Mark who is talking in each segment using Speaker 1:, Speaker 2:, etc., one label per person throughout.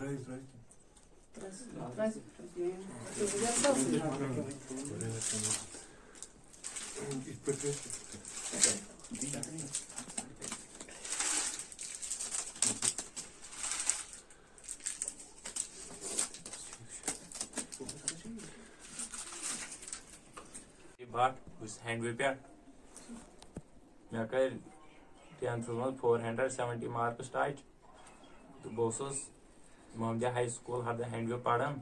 Speaker 1: But with hand whip मैं कर 10th में 470 मार्क्स टाइट तो बोसस मोहम्मदिया हाई स्कूल हर हैंड व्यू पढ़न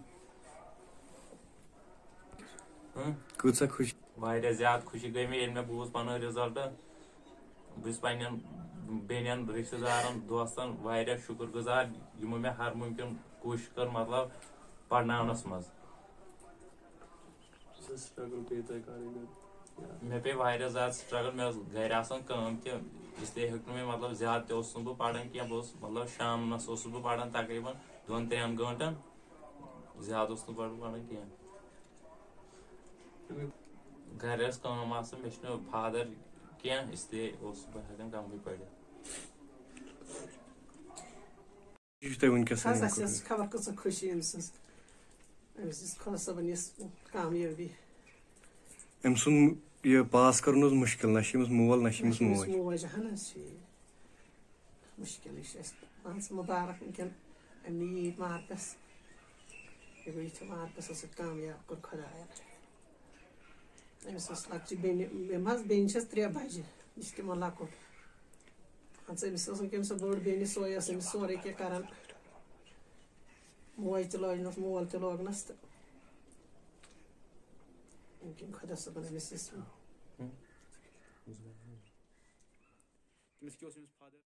Speaker 2: कूचा खुश
Speaker 1: वारिया ज्यादा खुशी गई मैं मे बूज पन रिजल्ट बस पन्न बेन रिश्तेदारन दोस्तन वारिया शुक्रगुजार यमो मे हर मुमकिन कोशिश कर मतलब पढ़नावनस मज मे पे वारिया ज्यादा स्ट्रगल मे घर आसान काम कि इसलिए हेक मे मतलब ज्यादा ते बह पढ़ान क्या बस मतलब शाम बह पढ़ान तकरीबन 2-3 घंटन ज्यादा पढ़ान क्या घर काम मे फादर क्या इसलिए बह हेकान कम पढ़
Speaker 3: खबर कस खुशी खुदा सबन कामयाबी
Speaker 2: अम सुन ये पास कर मुश्किल ना मोल ना मोज
Speaker 3: मोज मुश्किल मुबारक वनकन अमीर मार्कस ये मार्कस कामयाब कर खुदाया अमिस लक्चि बेन 3 बजे यह तम लकुट अमिस वनकन बड़ बेन सोए अमिस सोरे क्या करान मोज त लजनस मोल त लोगनस तो वनकन खुदा सबन अमिस